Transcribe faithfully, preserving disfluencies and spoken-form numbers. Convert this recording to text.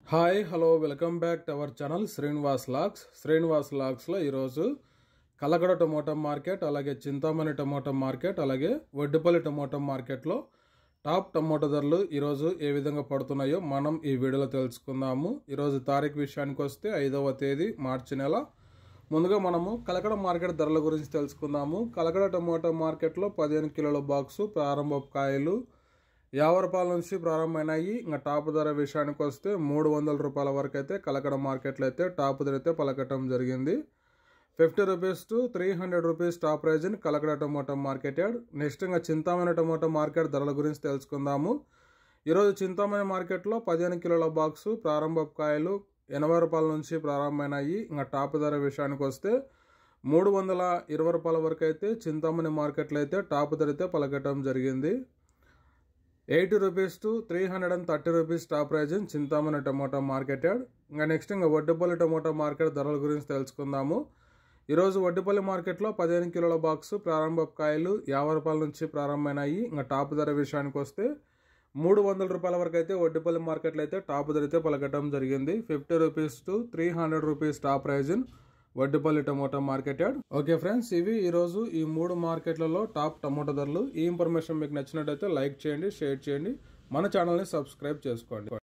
Hi hello welcome back to our channel Srinivas logs Srinivas లాగ్స్లో ఈరోజు Kalakada tomato market, అలాగే Chintamani tomato market, అలాగే వడ్డిపల్లి టమోటా మార్కెట్లో టాప్ టమోటా ధరలు ఈరోజు ఏ విధంగా పడుతున్నాయో మనం ఈ వీడియోలో తెలుసుకుందాము. ఈరోజు తారీఖు విషయానికి వస్తే ఐదవ తేదీ మార్చి నెల. ముందుగా మనము కలకడ మార్కెట్ ధరల గురించి తెలుసుకుందాము. కలకడ టమోటా మార్కెట్లో పదిహేను కిలోల బాక్సు ప్రారంభ కాయలు యాభై రూపాయల నుంచి ప్రారంభమైనాయి. ఇంకా టాప్ ధర విషయానికి వస్తే మూడు వందల రూపాయల వరకు అయితే కలకడ మార్కెట్లో అయితే టాప్ ధర అయితే పలకటం జరిగింది. Fifty rupees to three hundred rupees top price in Kalakada tomato market yard. Next ఇంకా చింతామణి టమోటా మార్కెట్ ధరల గురించి తెలుసుకుందాము. ఈరోజు చింతామణి మార్కెట్లో పదిహేను కిలోల బాక్సు ప్రారంభ కాయలు ఎనభై రూపాయల నుంచి ప్రారంభమైనాయి. ఇంకా టాప్ ధర విషయానికి వస్తే మూడు వందల ఇరవై రూపాయల వరకు అయితే చింతామణి మార్కెట్లో అయితే టాప్ ధర అయితే పలకటం జరిగింది. Eighty rupees to three hundred and thirty rupees top price in Chintamani tomato market yard. ఇంకా నెక్స్ట్ ఇంకా వడ్డిపల్లి టమోటా మార్కెట్ ధరల గురించి తెలుసుకుందాము. ఈరోజు వడ్డిపల్లి మార్కెట్లో పదిహేను కిలోల బాక్సు ప్రారంభ కాయలు యాభై రూపాయల నుంచి ప్రారంభమైనాయి. ఇంకా టాప్ ధర విషయానికి వస్తే మూడు వందల రూపాయల వరకు అయితే వడ్డిపల్లి మార్కెట్లో అయితే టాప్ ధర అయితే పలకటం జరిగింది. Fifty rupees to three hundred rupees top price in Vaddipalli tomato market yard. Okay friends, ఇవి ఈరోజు ఈ మూడు మార్కెట్లలో టాప్ టమోటా ధరలు. ఈ ఇన్ఫర్మేషన్ మీకు నచ్చినట్టయితే లైక్ చేయండి, షేర్ చేయండి, మన ఛానల్ని సబ్స్క్రైబ్ చేసుకోండి.